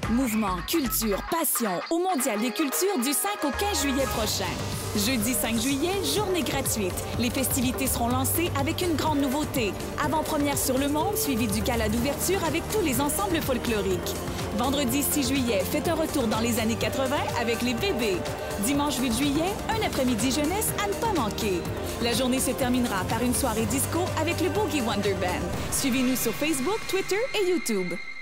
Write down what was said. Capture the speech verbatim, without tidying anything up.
Mouvement, culture, passion au Mondial des cultures du cinq au quinze juillet prochain. Jeudi cinq juillet, journée gratuite. Les festivités seront lancées avec une grande nouveauté. Avant-première sur le monde, suivi du gala d'ouverture avec tous les ensembles folkloriques. Vendredi six juillet, faites un retour dans les années quatre-vingt avec les bébés. Dimanche huit juillet, un après-midi jeunesse à ne pas manquer. La journée se terminera par une soirée disco avec le Boogie Wonder Band. Suivez-nous sur Facebook, Twitter et YouTube.